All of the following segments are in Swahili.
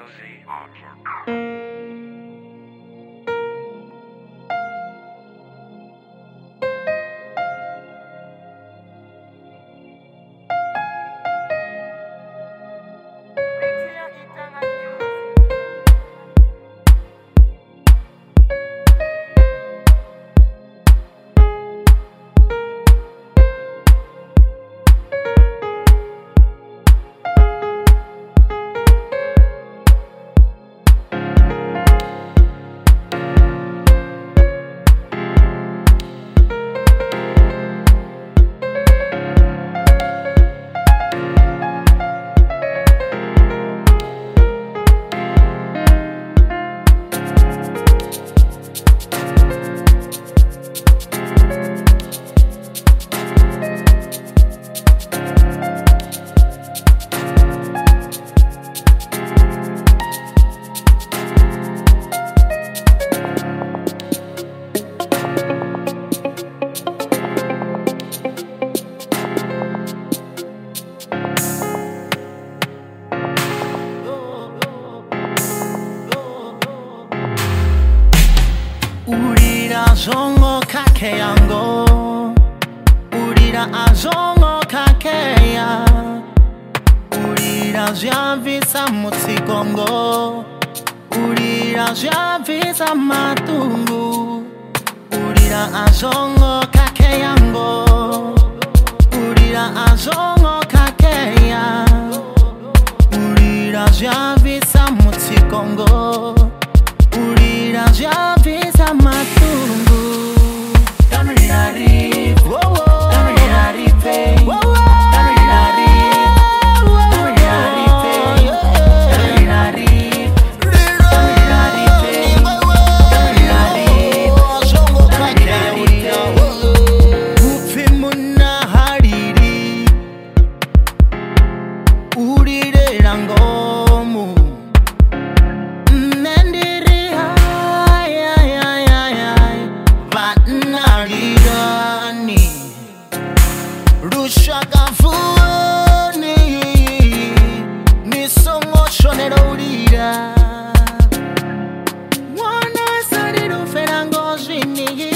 azongo kakeyango urira azongo kakeya urira vyavisa mutsigongo urira vyavisa matungu urira azongo kakeyango urira azongo kakeya urira vyavisa mutsigongo urira vyavisa matungu Tamirari, Tamirari, Rushagavuni Nisongo shonero urira Wana sariru ferango zini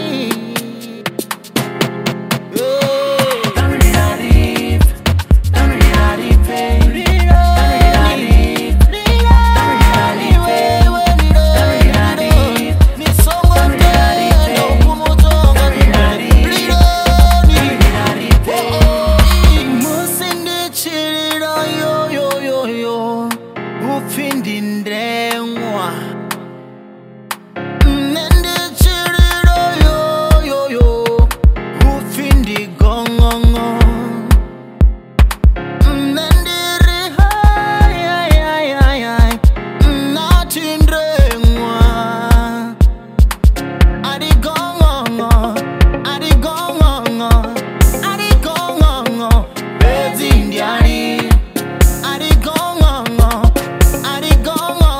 Ufindindengwa Nende chiriro yo yo yo Ufindi gongongo Nende rihai ay ay ay ay Natindengwa Adi gongongo Adi gongongo Adi gongongo Bezi indiani Adi gongongo Adi gongongo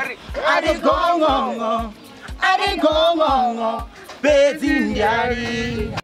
Adi gongongo, bezindiari.